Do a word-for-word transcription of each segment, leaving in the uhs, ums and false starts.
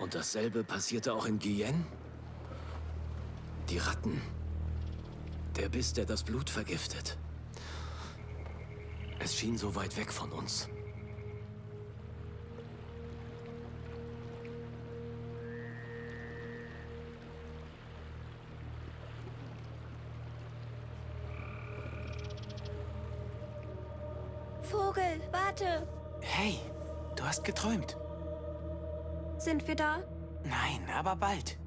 Und dasselbe passierte auch in Guyenne? Die Ratten. Der Biss, der das Blut vergiftet. Es schien so weit weg von uns. Vogel, warte! Hey, du hast geträumt. Sind wir da? Nein, aber bald.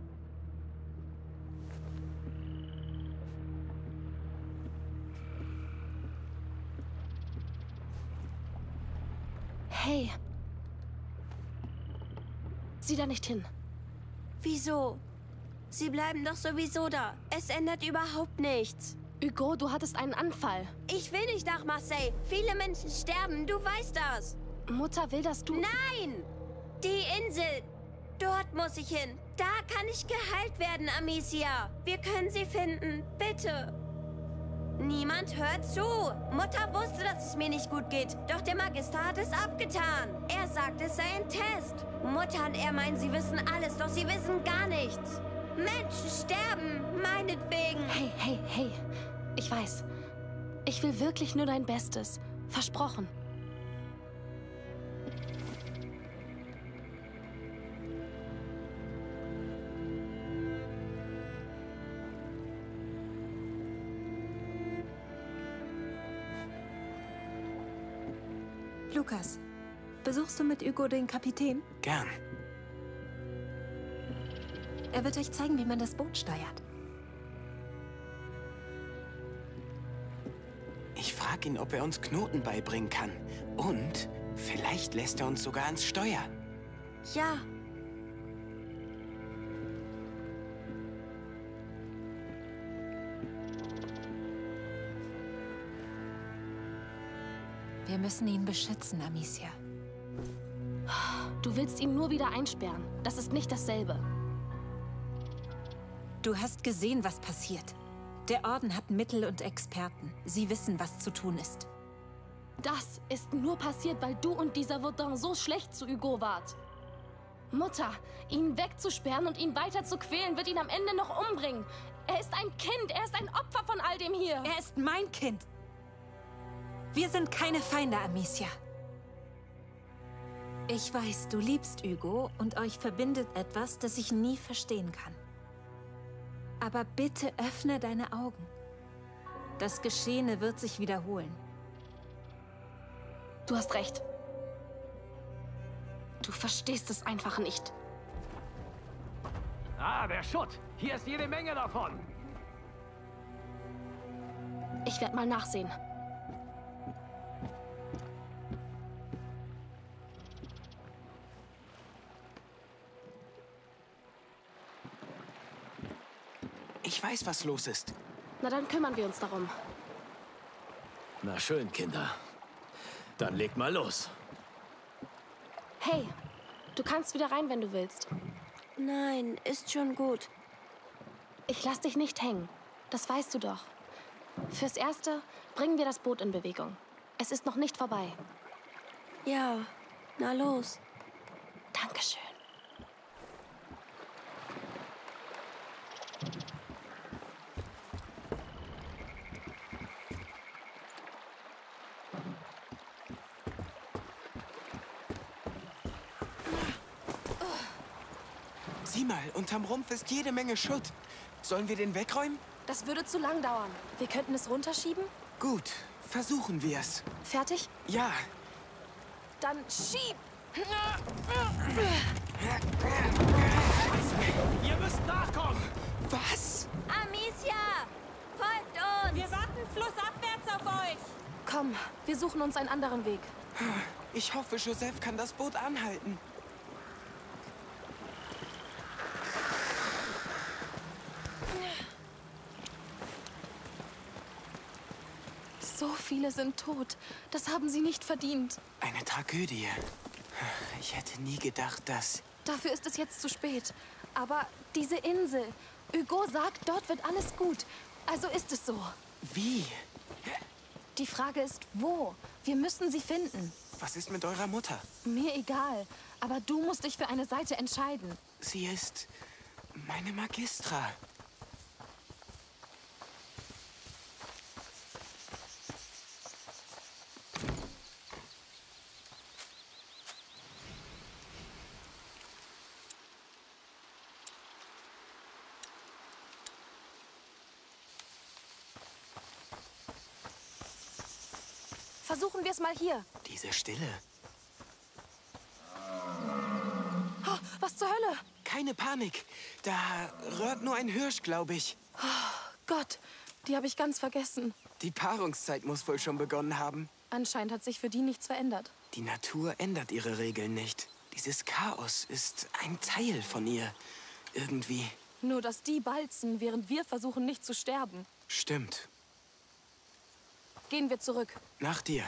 Hey. Sieh da nicht hin. Wieso? Sie bleiben doch sowieso da. Es ändert überhaupt nichts. Hugo, du hattest einen Anfall. Ich will nicht nach Marseille. Viele Menschen sterben, du weißt das. Mutter will, dass du... Nein! Die Insel! Dort muss ich hin. Da kann ich geheilt werden, Amicia. Wir können sie finden. Bitte. Niemand hört zu. Mutter wusste, dass es mir nicht gut geht. Doch der Magister hat es abgetan. Er sagt, es sei ein Test. Mutter und er meinen, sie wissen alles, doch sie wissen gar nichts. Menschen sterben, meinetwegen. Hey, hey, hey. Ich weiß. Ich will wirklich nur dein Bestes. Versprochen. Lukas, besuchst du mit Hugo den Kapitän? Gern. Er wird euch zeigen, wie man das Boot steuert. Ich frage ihn, ob er uns Knoten beibringen kann. Und vielleicht lässt er uns sogar ans Steuer. Ja. Wir müssen ihn beschützen, Amicia. Du willst ihn nur wieder einsperren. Das ist nicht dasselbe. Du hast gesehen, was passiert. Der Orden hat Mittel und Experten. Sie wissen, was zu tun ist. Das ist nur passiert, weil du und dieser Vaudin so schlecht zu Hugo wart. Mutter, ihn wegzusperren und ihn weiter zu quälen, wird ihn am Ende noch umbringen. Er ist ein Kind, er ist ein Opfer von all dem hier. Er ist mein Kind. Wir sind keine Feinde, Amicia. Ich weiß, du liebst Hugo und euch verbindet etwas, das ich nie verstehen kann. Aber bitte öffne deine Augen. Das Geschehene wird sich wiederholen. Du hast recht. Du verstehst es einfach nicht. Ah, der Schutt. Hier ist jede Menge davon. Ich werde mal nachsehen. Ich weiß, was los ist. Na, dann kümmern wir uns darum. Na schön, Kinder. Dann legt mal los. Hey, du kannst wieder rein, wenn du willst. Nein, ist schon gut. Ich lass dich nicht hängen. Das weißt du doch. Fürs Erste bringen wir das Boot in Bewegung. Es ist noch nicht vorbei. Ja, na los. Dankeschön. Sieh mal, unterm Rumpf ist jede Menge Schutt. Sollen wir den wegräumen? Das würde zu lang dauern. Wir könnten es runterschieben? Gut, versuchen wir es. Fertig? Ja. Dann schieb! Ihr müsst nachkommen. Was? Amicia! Folgt uns! Wir warten flussabwärts auf euch! Komm, wir suchen uns einen anderen Weg. Ich hoffe, Joseph kann das Boot anhalten. So viele sind tot. Das haben sie nicht verdient. Eine Tragödie. Ich hätte nie gedacht, dass... Dafür ist es jetzt zu spät. Aber diese Insel... Hugo sagt, dort wird alles gut. Also ist es so. Wie? Die Frage ist, wo? Wir müssen sie finden. Was ist mit eurer Mutter? Mir egal. Aber du musst dich für eine Seite entscheiden. Sie ist meine Magistra. Versuchen wir es mal hier. Diese Stille. Oh, was zur Hölle? Keine Panik. Da röhrt nur ein Hirsch, glaube ich. Oh, Gott, die habe ich ganz vergessen. Die Paarungszeit muss wohl schon begonnen haben. Anscheinend hat sich für die nichts verändert. Die Natur ändert ihre Regeln nicht. Dieses Chaos ist ein Teil von ihr. Irgendwie. Nur, dass die balzen, während wir versuchen, nicht zu sterben. Stimmt. Gehen wir zurück. Nach dir.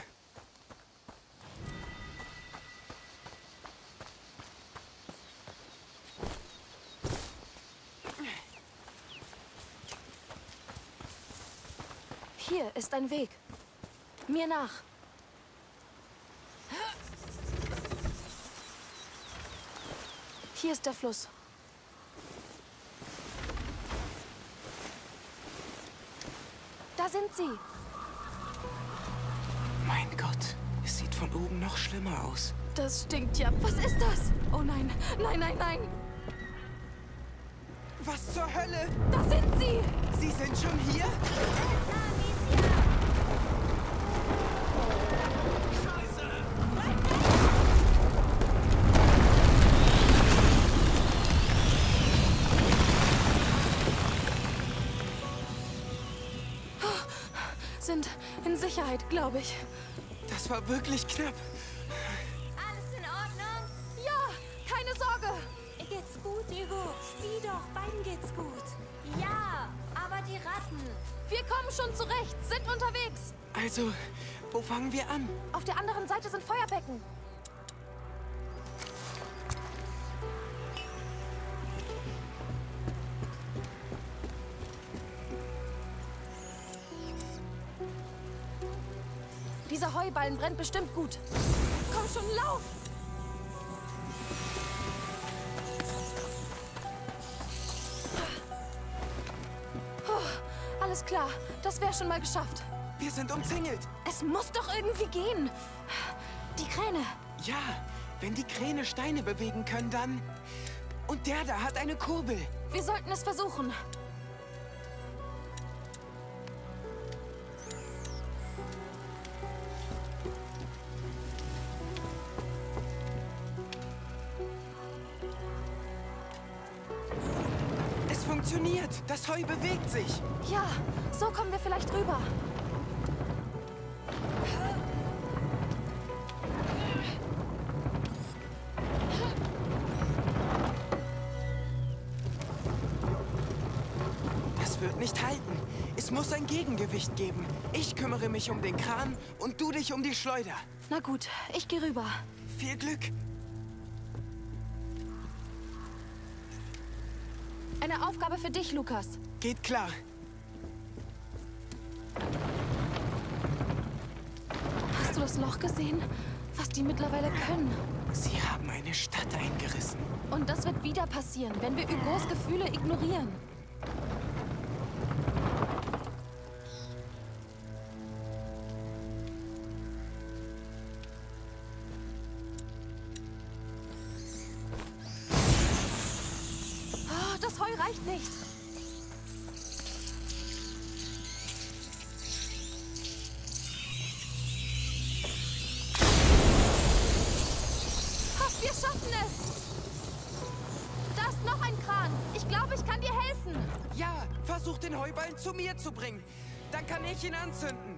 Hier ist ein Weg. Mir nach. Hier ist der Fluss. Da sind sie. Mein Gott, es sieht von oben noch schlimmer aus. Das stinkt ja. Was ist das? Oh nein, nein, nein, nein. Was zur Hölle? Da sind sie. Sie sind schon hier? Sind in Sicherheit, glaube ich. Das war wirklich knapp. Alles in Ordnung? Ja, keine Sorge. Geht's gut, Hugo? Sieh doch, beiden geht's gut. Ja, aber die Ratten. Wir kommen schon zurecht, sind unterwegs. Also, wo fangen wir an? Auf der anderen Seite sind Feuerbecken. Dieser Heuballen brennt bestimmt gut. Komm schon, lauf! Oh, alles klar, das wäre schon mal geschafft. Wir sind umzingelt. Es muss doch irgendwie gehen. Die Kräne. Ja, wenn die Kräne Steine bewegen können, dann... Und der da hat eine Kurbel. Wir sollten es versuchen. Es funktioniert. Das Heu bewegt sich. Ja, so kommen wir vielleicht rüber. Das wird nicht halten. Es muss ein Gegengewicht geben. Ich kümmere mich um den Kran und du dich um die Schleuder. Na gut, ich gehe rüber. Viel Glück. Eine Aufgabe für dich, Lukas. Geht klar. Hast du das Loch gesehen? Was die mittlerweile können? Sie haben eine Stadt eingerissen. Und das wird wieder passieren, wenn wir Hugos Gefühle ignorieren. Oh, das Heu reicht nicht. Wir schaffen es! Da ist noch ein Kran. Ich glaube, ich kann dir helfen. Ja, versuch den Heuballen zu mir zu bringen. Dann kann ich ihn anzünden.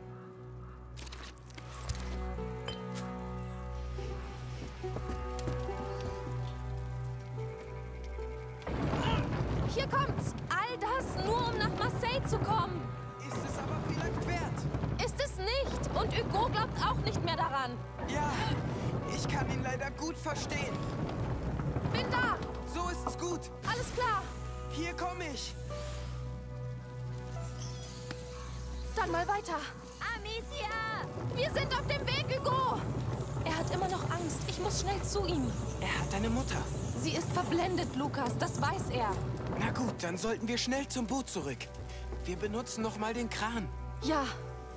Hier kommt's. All das nur, um nach Marseille zu kommen. Ist es aber vielleicht wert? Ist es nicht. Und Hugo glaubt auch nicht mehr daran. Ja, ich kann ihn leider gut verstehen. Bin da. So ist es gut. Alles klar. Hier komme ich. Dann mal weiter. Amicia! Wir sind auf dem Weg, Hugo. Er hat immer noch Angst. Ich muss schnell zu ihm. Er hat eine Mutter. Sie ist verblendet, Lukas. Das weiß er. Na gut, dann sollten wir schnell zum Boot zurück. Wir benutzen noch mal den Kran. Ja.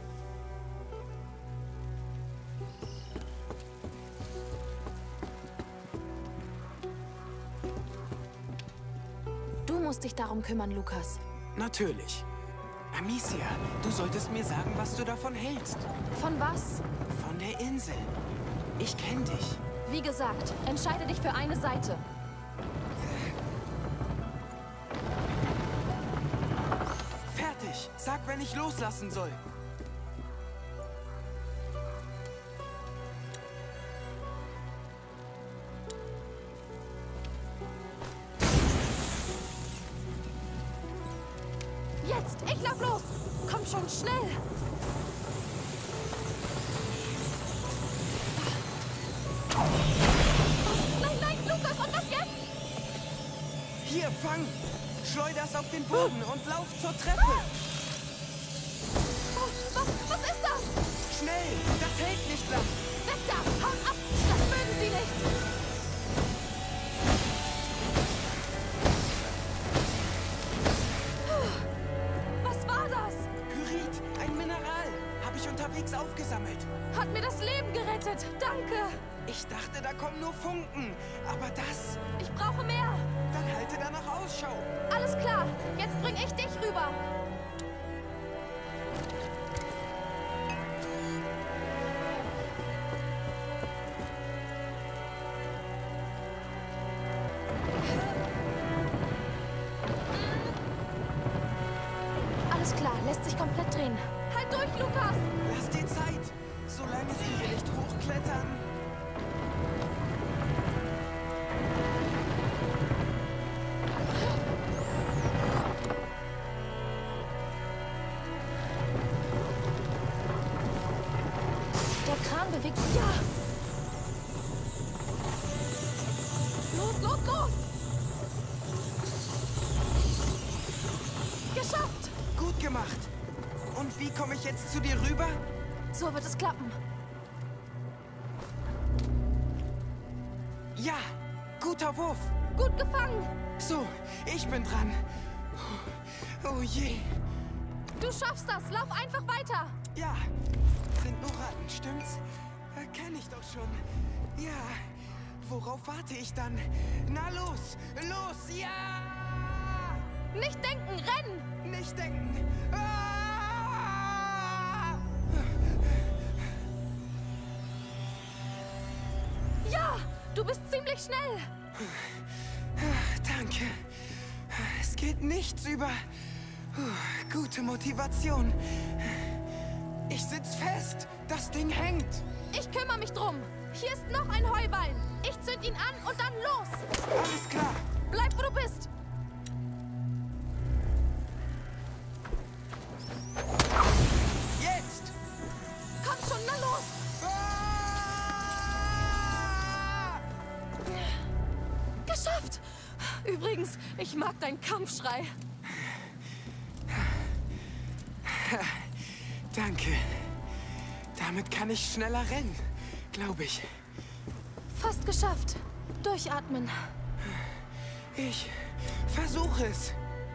Du musst dich darum kümmern, Lukas. Natürlich. Amicia, du solltest mir sagen, was du davon hältst. Von was? Von der Insel. Ich kenne dich. Wie gesagt, entscheide dich für eine Seite. Fertig. Sag, wenn ich loslassen soll. Jetzt! Ich lauf los! Komm schon, schnell! Was? Nein, nein, Lukas, und was jetzt? Hier, fang! Schleuder's auf den Boden und lauf zur Treppe! Oh, was, was ist das? Schnell! Das hält nicht lang! Weg da! Haut ab! Das mögen sie nicht! Was war das? Pyrit, ein Mineral. Habe ich unterwegs aufgesammelt. Hat mir das Leben gerettet. Danke! Ich dachte, da kommen nur Funken. Aber das... Ich brauche mehr! Dann halte danach Ausschau. Alles klar! Jetzt bring ich dich rüber! Alles klar, lässt sich komplett drehen. Halt durch, Lukas! Lass dir Zeit. Solange sie hier nicht hochklettern. Der Kran bewegt sich. Ja! Los, los, los! Geschafft! Gut gemacht. Und wie komme ich jetzt zu dir rüber? So wird es klappen. Ja, guter Wurf. Gut gefangen! So, ich bin dran. Oh je. Du schaffst das! Lauf einfach weiter! Ja, sind nur Ratten, stimmt's? Äh, kenn ich doch schon. Ja, worauf warte ich dann? Na los, los, ja! Nicht denken, rennen! Nicht denken. Ah! Ja! Du bist ziemlich schnell! Danke. Es geht nichts über uh, gute Motivation. Ich sitz fest. Das Ding hängt. Ich kümmere mich drum. Hier ist noch ein Heuballen. Ich zünd ihn an und dann los. Alles klar. Bleib, wo du bist. Jetzt. Komm schon, na los. Ah! Geschafft. Übrigens, ich mag deinen Kampfschrei. Danke. Damit kann ich schneller rennen, glaube ich. Fast geschafft. Durchatmen. Ich versuche es.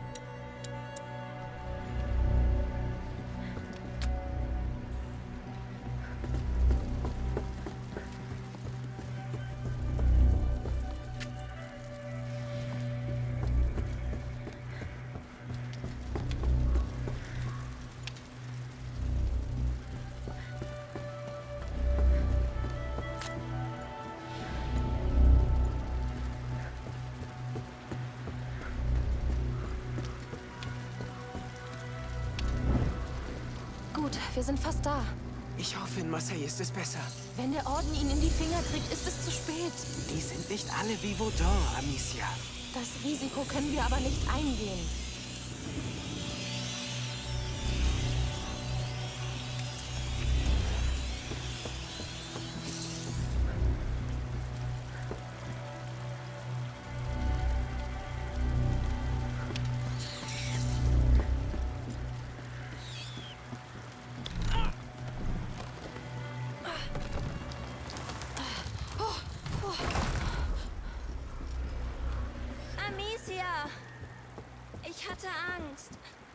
Gut, wir sind fast da. Ich hoffe, in Marseille ist es besser. Wenn der Orden ihn in die Finger kriegt, ist es zu spät. Die sind nicht alle wie Vaudin, Amicia. Das Risiko können wir aber nicht eingehen.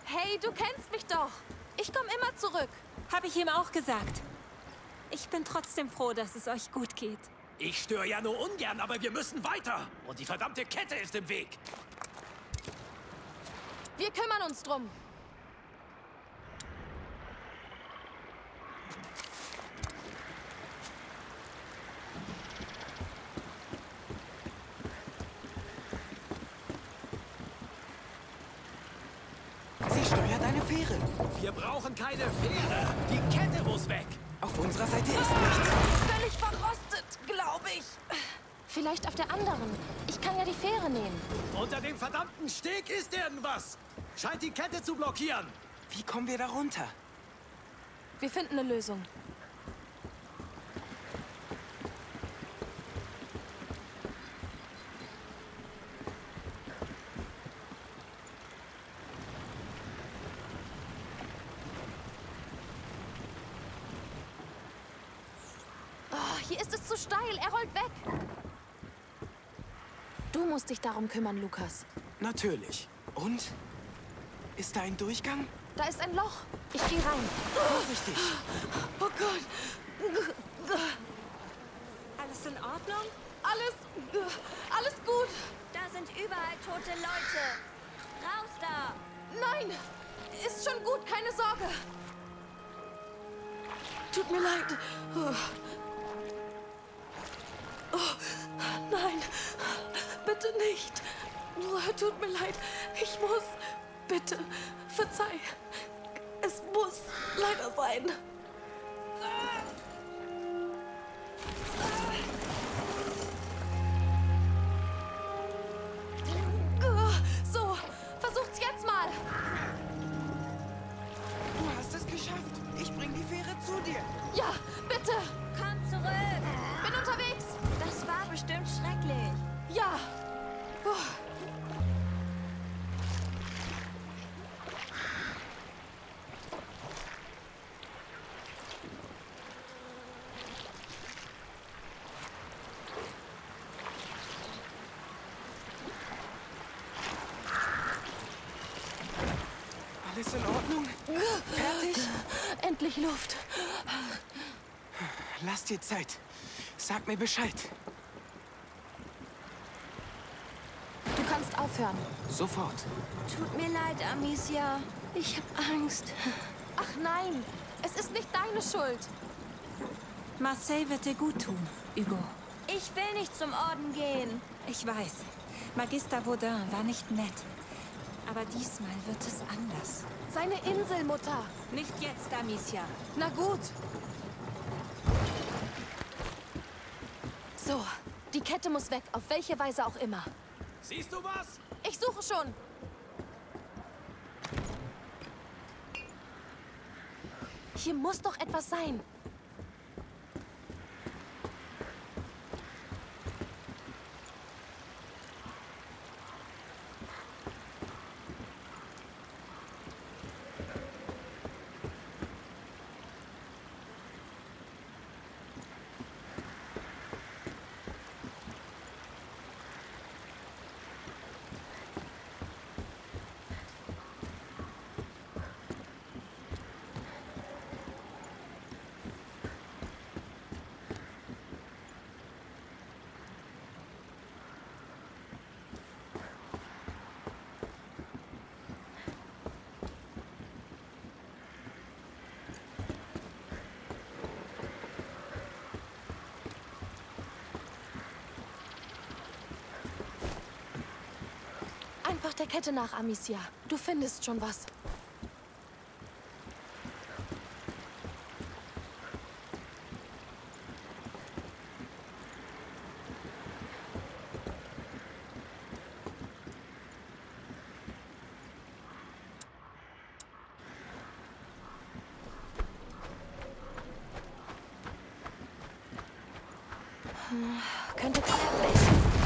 Hey, du kennst mich doch. Ich komme immer zurück. Habe ich ihm auch gesagt. Ich bin trotzdem froh, dass es euch gut geht. Ich störe ja nur ungern, aber wir müssen weiter. Und die verdammte Kette ist im Weg. Wir kümmern uns drum. Sie steuert eine Fähre. Wir brauchen keine Fähre. Die Kette muss weg. Auf unserer Seite ist nichts. Völlig verrostet, glaube ich. Vielleicht auf der anderen. Ich kann ja die Fähre nehmen. Unter dem verdammten Steg ist irgendwas. Scheint die Kette zu blockieren. Wie kommen wir da runter? Wir finden eine Lösung. Oh, hier ist es zu steil. Er rollt weg. Du musst dich darum kümmern, Lukas. Natürlich. Und? Ist da ein Durchgang? Da ist ein Loch. Ich gehe rein. Vorsichtig. Oh Gott. Alles in Ordnung? Alles, alles gut. Da sind überall tote Leute. Raus da! Nein, ist schon gut, keine Sorge. Tut mir leid. Oh. Oh, nein, bitte nicht. Oh, tut mir leid. Ich muss. Bitte, verzeih. Es muss leider sein. So, versucht's jetzt mal. Du hast es geschafft. Ich bring die Fähre zu dir. Ja, bitte. Komm zurück! Bin unterwegs. Das war bestimmt schrecklich. Ja. Oh. Alles in Ordnung? Fertig? Endlich Luft. Lass dir Zeit. Sag mir Bescheid. Du kannst aufhören. Sofort. Tut mir leid, Amicia. Ich hab Angst. Ach nein, es ist nicht deine Schuld. Marseille wird dir gut tun, Hugo. Ich will nicht zum Orden gehen. Ich weiß. Magister Vaudin war nicht nett. Aber diesmal wird es anders. Seine Insel, Mutter. Nicht jetzt, Amicia. Na gut. So, die Kette muss weg, auf welche Weise auch immer. Siehst du was? Ich suche schon. Hier muss doch etwas sein. Einfach der Kette nach, Amicia. Du findest schon was. Hm, könnte kläglich.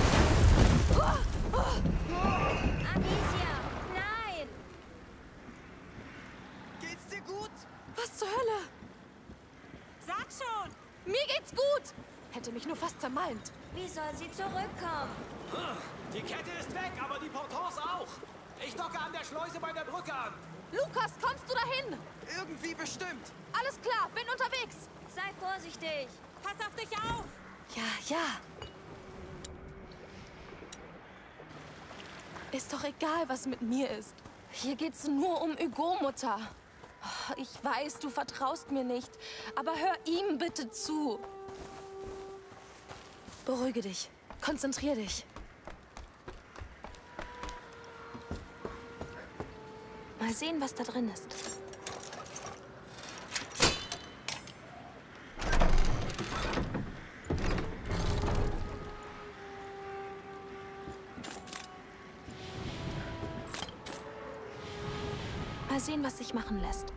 Amicia, nein! Geht's dir gut? Was zur Hölle? Sag schon! Mir geht's gut. Hätte mich nur fast zermalmt. Wie soll sie zurückkommen? Die Kette ist weg, aber die Portons auch. Ich docke an der Schleuse bei der Brücke an. Lukas, kommst du dahin? Irgendwie bestimmt. Alles klar, bin unterwegs. Sei vorsichtig. Pass auf dich auf! Ja, ja. Ist doch egal, was mit mir ist. Hier geht's nur um Hugo, Mutter. Oh, ich weiß, du vertraust mir nicht, aber hör ihm bitte zu. Beruhige dich. Konzentrier dich. Mal sehen, was da drin ist. Mal sehen, was sich machen lässt.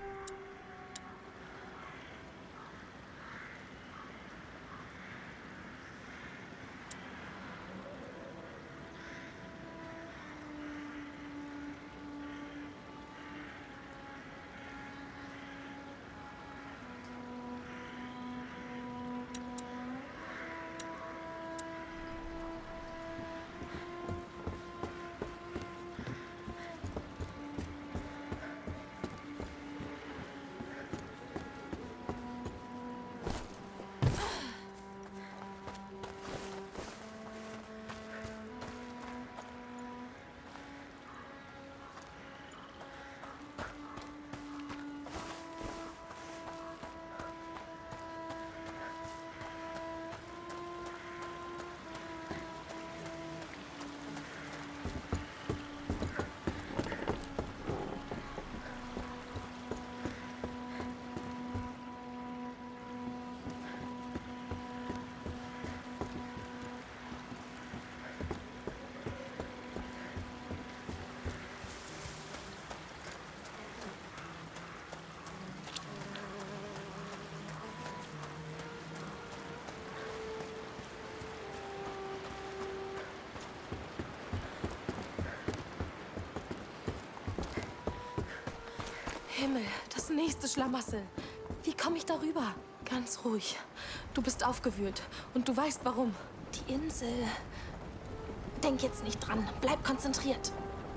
Himmel, das nächste Schlamassel. Wie komme ich darüber? Ganz ruhig. Du bist aufgewühlt und du weißt warum. Die Insel. Denk jetzt nicht dran. Bleib konzentriert.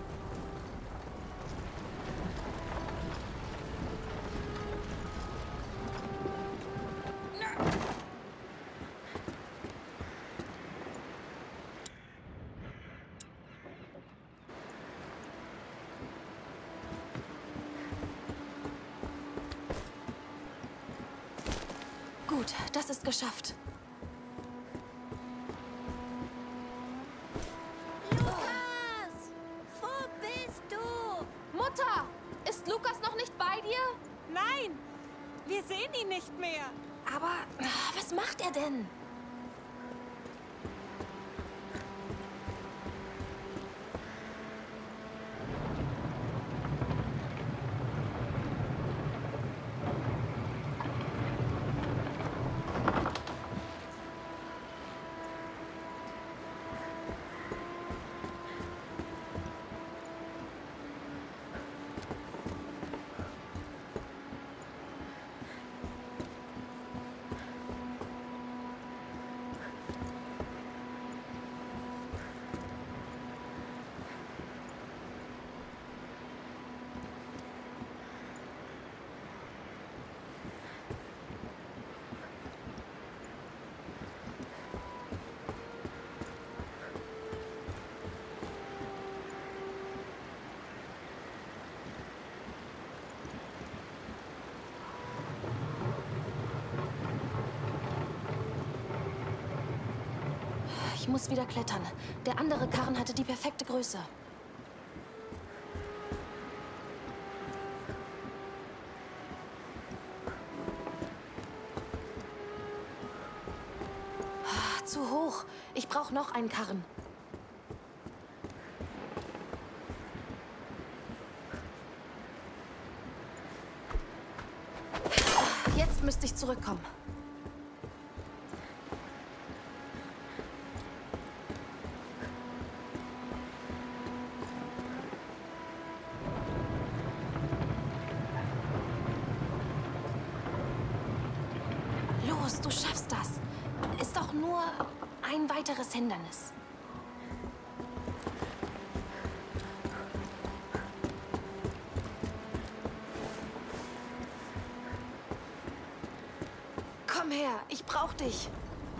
Gut, das ist geschafft. Lukas! Wo bist du? Mutter! Ist Lukas noch nicht bei dir? Nein! Wir sehen ihn nicht mehr. Aber was macht er denn? Ich muss wieder klettern. Der andere Karren hatte die perfekte Größe. Ah, zu hoch. Ich brauche noch einen Karren. Jetzt müsste ich zurückkommen. Los, du schaffst das. Ist doch nur ein weiteres Hindernis. Komm her, ich brauch dich.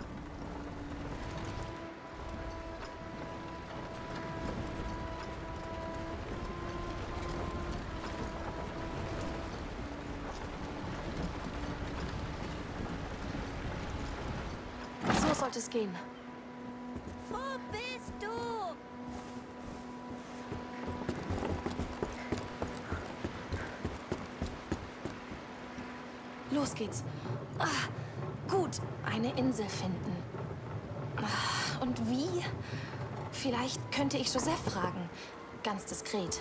So sollte es gehen. Wo bist du? Los geht's. Ah, gut, eine Insel finden. Ah, und wie? Vielleicht könnte ich Joseph fragen. Ganz diskret.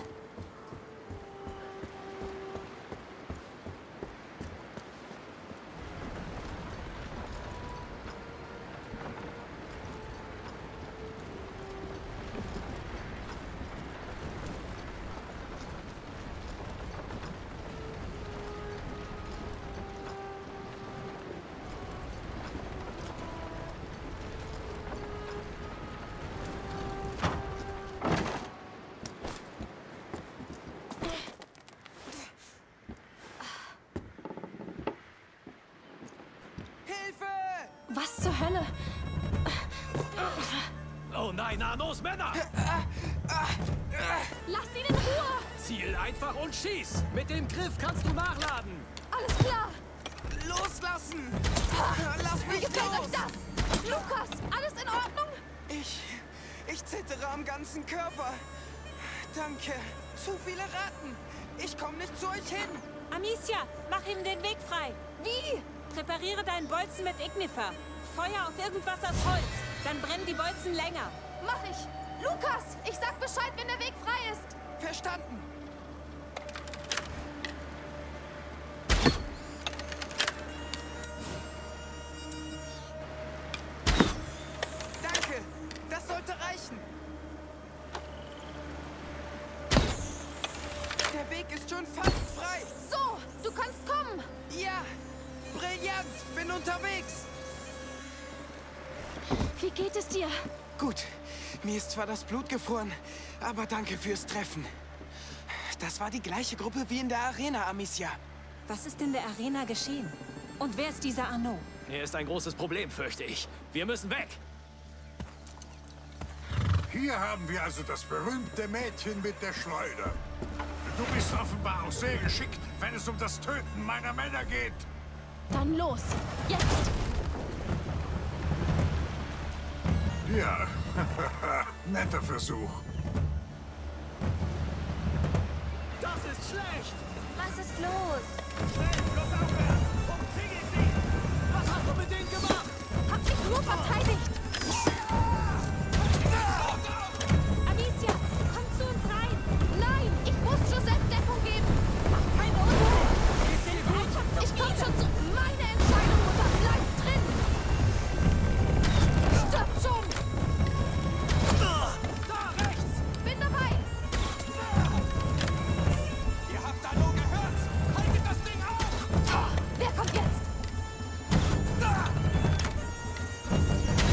Was zur Hölle? Oh nein, Arnos Männer! Lasst ihn in Ruhe! Ziel einfach und schieß! Mit dem Griff kannst du nachladen! Alles klar! Loslassen! Lass Wie mich gefällt euch los! das? Lukas, alles in Ordnung? Ich... ich zittere am ganzen Körper. Danke. Zu viele Ratten. Ich komme nicht zu euch hin. Amicia, mach ihm den Weg frei. Wie? Präpariere deinen Bolzen mit Ignifer. Feuer auf irgendwas aus Holz. Dann brennen die Bolzen länger. Mach ich! Lukas, ich sag Bescheid, wenn der Weg frei ist! Verstanden. Danke. Das sollte reichen. Der Weg ist schon fast frei. So, du kannst kommen! Ja. Brillant. Bin unterwegs. Wie geht es dir? Gut. Mir ist zwar das Blut gefroren, aber danke fürs Treffen. Das war die gleiche Gruppe wie in der Arena, Amicia. Was ist in der Arena geschehen? Und wer ist dieser Arnaud? Er ist ein großes Problem, fürchte ich. Wir müssen weg! Hier haben wir also das berühmte Mädchen mit der Schleuder. Du bist offenbar auch sehr geschickt, wenn es um das Töten meiner Männer geht. Dann los! Jetzt! Ja, netter Versuch. Das ist schlecht! Was ist los? Schnell, flussaufwärts! Umzingel sie! Was hast du mit denen gemacht? Hab mich nur verteidigt! Amicia, komm zu uns rein. Nein, ich muss Joseph Deckung geben! Mach keine Unruhe! Wir sind Freundschaft. Ich komm schon zu... Meine Entscheidung, Mutter! Bleib drin! Stirb schon! Da, rechts! Bin dabei! Ihr habt Arnaud gehört. Haltet das Ding auf. Wer kommt jetzt?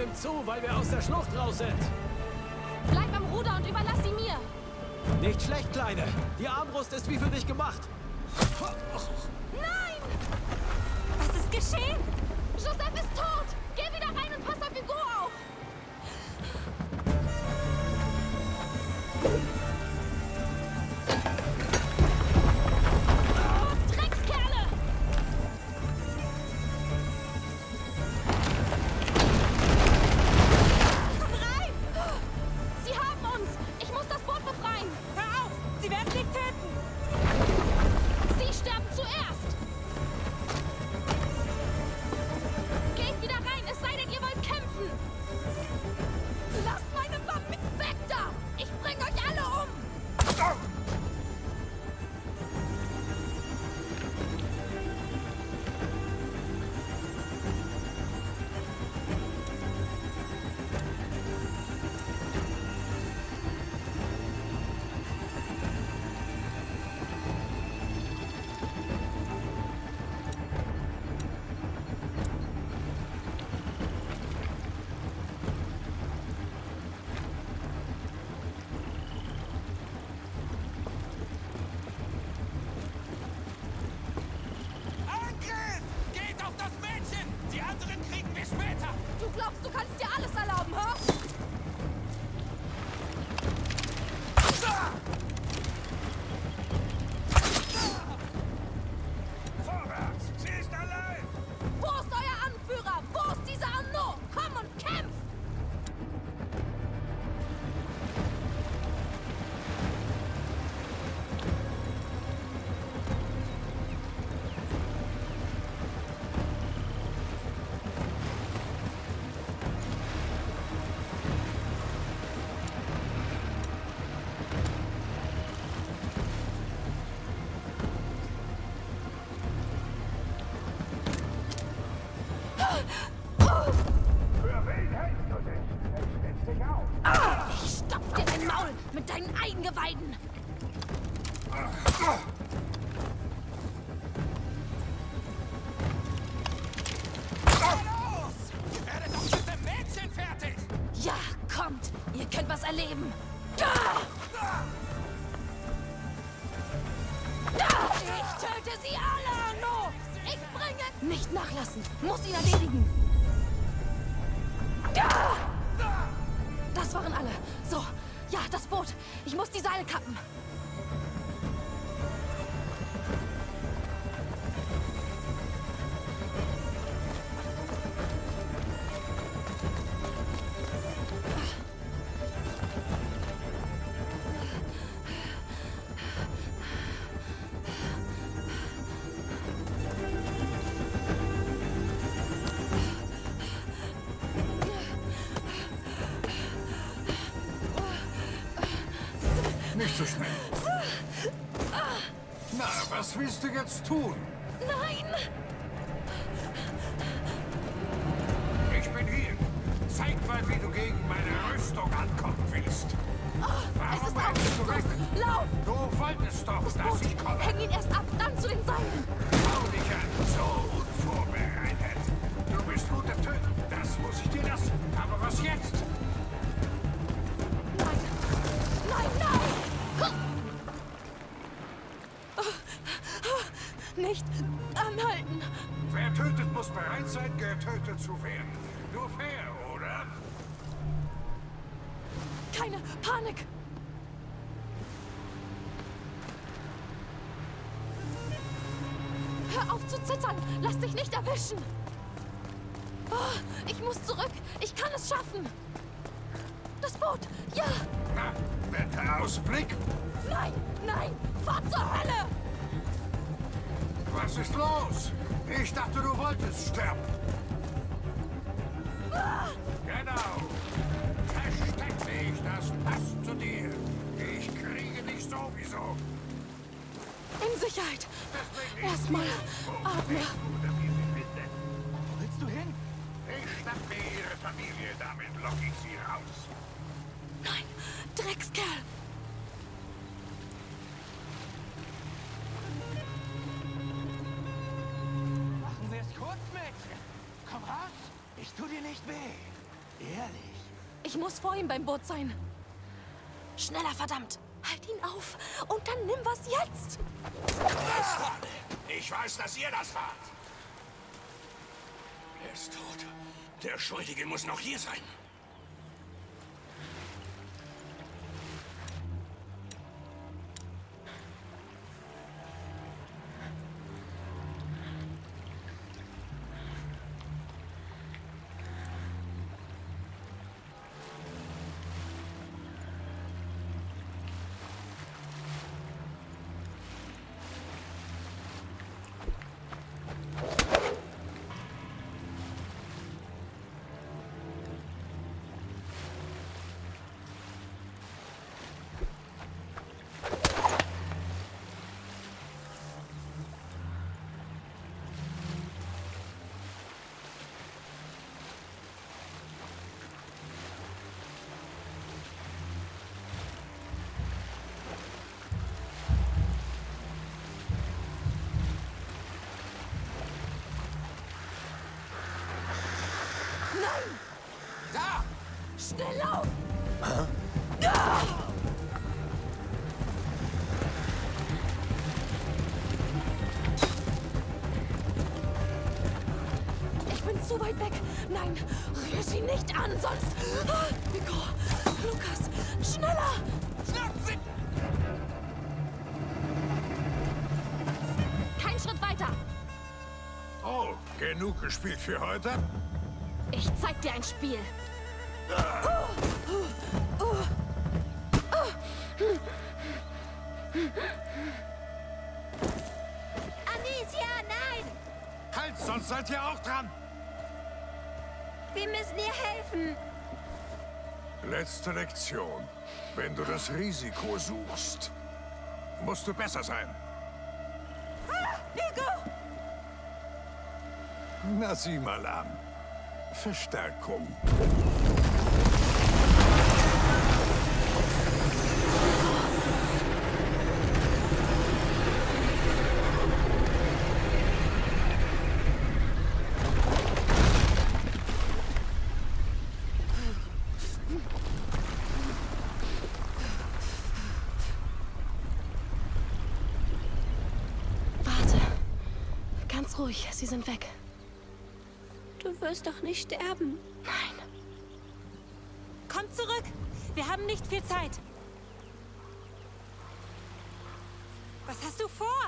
nimmt zu, weil wir aus der Schlucht raus sind. Bleib am Ruder und überlass sie mir. Nicht schlecht, Kleine. Die Armbrust ist wie für dich gemacht. Nein! Was ist geschehen? Joseph ist tot! Geh wieder rein und pass auf Hugo auf! Oh, Dreckskerle! Komm rein! Sie haben uns! Ich muss das Boot befreien! Hör auf! Sie werden dich töten! Sie sterben zuerst! Geht wieder rein, es sei denn, ihr wollt kämpfen! Lasst meine Familie weg da! Ich bring euch alle um! Angriff! Geht auf das Mädchen! Die anderen kriegen wir später! Du glaubst, du kannst dir alles erlauben, hä? Vorwärts! Sie ist allein! Wo ist euer Anführer? Wo ist dieser Arnaud? Komm und kämpf! Für wen hältst du dich? Jetzt dich auf! Ich stopf dir dein Maul mit deinen Eingeweiden! Los! Werdet doch mit dem Mädchen fertig! Ja, kommt! Ihr könnt was erleben! Ich töte sie alle, Arnaud! Ich bringe... Nicht nachlassen! Muss ihn erledigen! Das waren alle. So, ja, das Boot. Ich muss die Seile kappen. Nicht so schnell. Na, was willst du jetzt tun? Nein! Ich bin hier. Zeig mal, wie du gegen meine Rüstung ankommen willst. Es ist Warum rennst du weg? aus! Lauf! Du wolltest doch, Das dass Boot! ich komme. Häng ihn erst ab, dann zu den Seilen! Schau dich an, so unvorbereitet. Du bist guter Töter, das muss ich dir lassen. Aber was jetzt? Nein! Nein, nein! Nicht anhalten! Wer tötet, muss bereit sein, getötet zu werden. Nur fair, oder? Keine Panik! Hör auf zu zittern! Lass dich nicht erwischen! Oh, ich muss zurück! Ich kann es schaffen! Das Boot! Ja! Na, netter Ausblick. Nein! Nein! Fahr zur Hölle! Was ist los? Ich dachte, du wolltest sterben. Genau. Versteck dich, das passt zu dir. Ich kriege dich sowieso. In Sicherheit! Deswegen Erstmal atme! Wo willst du hin? Ich schnapp mir ihre Familie, damit lock ich sie raus. Nein! Dreckskerl! Machen wir es kurz, Mädchen. Komm raus, ich tu dir nicht weh. Ehrlich? Ich muss vor ihm beim Boot sein. Schneller, verdammt! Halt ihn auf und dann nimm was jetzt! Das vorne. Ich weiß, dass ihr das wart. Er ist tot. Der Schuldige muss noch hier sein. Da! Schnell lauf! Ich bin zu weit weg. Nein, rühr sie nicht an, sonst... Nico, Lukas, schneller! Schnappt sie! Kein Schritt weiter. Oh, genug gespielt für heute? Ich zeig dir ein Spiel. Amicia, nein! Halt, sonst seid ihr auch dran. Wir müssen ihr helfen. Letzte Lektion. Wenn du das Risiko suchst, musst du besser sein. Hugo! Na, sieh mal an. Verstärkung. Warte. Ganz ruhig, sie sind weg. Du wirst doch nicht sterben. Nein. Komm zurück! Wir haben nicht viel Zeit. Was hast du vor?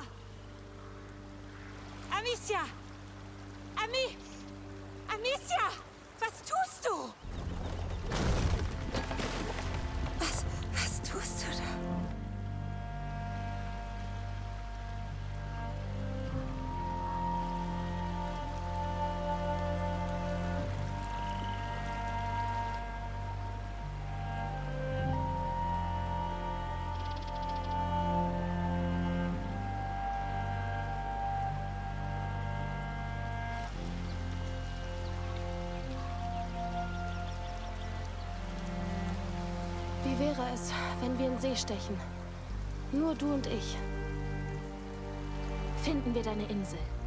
Amicia! Ami! Amicia! Was tust du? Was, was tust du da? Wie wäre es, wenn wir in See stechen? Nur du und ich. Finden wir deine Insel.